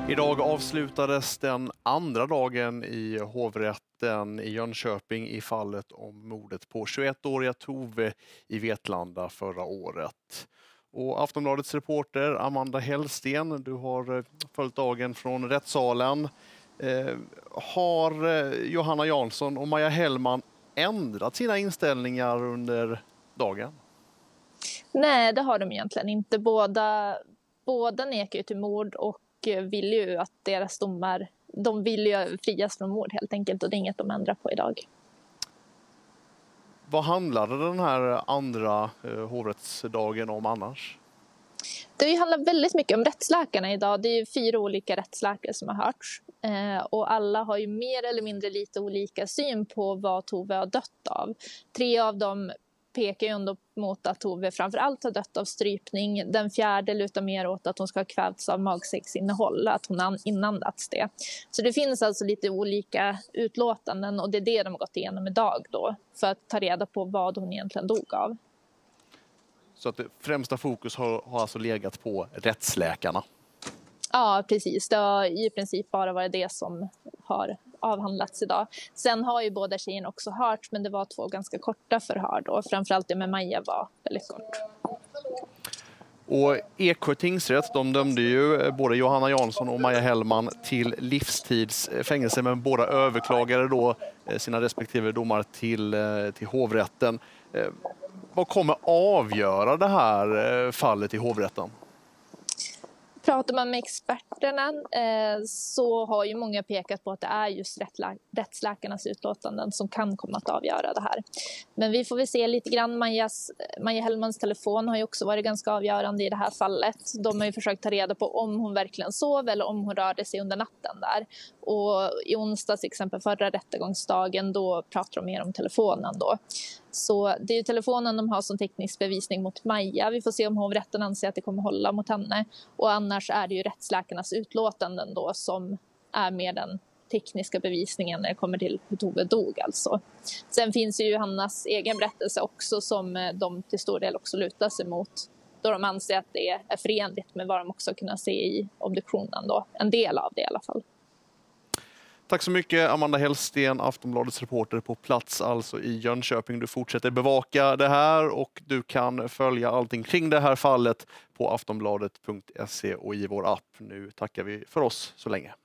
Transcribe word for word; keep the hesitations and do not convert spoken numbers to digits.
Idag avslutades den andra dagen i hovrätten i Jönköping i fallet om mordet på tjugoettåriga Tove i Vetlanda förra året. Och Aftonbladets reporter Amanda Hellsten, du har följt dagen från rättssalen. Eh, har Johanna Jansson och Maja Hellman ändrat sina inställningar under dagen? Nej, det har de egentligen inte. Båda, båda nekar ju till mord och vill ju att deras domar, de vill ju frias från mord helt enkelt, och det är inget de ändrar på idag. Vad handlade den här andra eh, hovrättsdagen om annars? Det handlar väldigt mycket om rättsläkarna idag. Det är ju fyra olika rättsläkare som har hörts. Eh, och alla har ju mer eller mindre lite olika syn på vad Tove har dött av. Tre av dem pekar ju ändå mot att Tove framförallt har dött av strypning. Den fjärde lutar mer åt att hon ska ha kvävts av magsäcksinnehåll, att hon har inandats det. Så det finns alltså lite olika utlåtanden, och det är det de har gått igenom idag då, för att ta reda på vad hon egentligen dog av. Så att det främsta fokus har, har alltså legat på rättsläkarna? Ja, precis. Det har i princip bara varit det som har avhandlats idag. Sen har ju båda tjejerna också hört, men det var två ganska korta förhör då. Framförallt det med Maja var väldigt kort. Och Eksjö tingsrätt, de dömde ju både Johanna Jansson och Maja Hellman till livstidsfängelse, men båda överklagade då sina respektive domar till, till hovrätten. Vad kommer avgöra det här fallet i hovrätten? Pratar man med experterna eh, så har ju många pekat på att det är just rättslä- rättsläkarnas utlåtanden som kan komma att avgöra det här. Men vi får väl se lite grann. Majas, Maja Hellmans telefon har ju också varit ganska avgörande i det här fallet. De har ju försökt ta reda på om hon verkligen sov eller om hon rörde sig under natten där. Och i onsdags, till exempel förra rättegångsdagen, då pratar de mer om telefonen då. Så det är ju telefonen de har som teknisk bevisning mot Maja. Vi får se om hovrätten anser att det kommer hålla mot henne. Och annars är det ju rättsläkarnas utlåtanden då som är mer den tekniska bevisningen när det kommer till hur Tove dog alltså. Sen finns ju Johannas egen berättelse också som de till stor del också lutar sig mot, då de anser att det är förenligt med vad de också kunnat se i obduktionen då. En del av det i alla fall. Tack så mycket Amanda Hellsten, Aftonbladets reporter på plats alltså i Jönköping. Du fortsätter bevaka det här och du kan följa allting kring det här fallet på aftonbladet punkt se och i vår app. Nu tackar vi för oss så länge.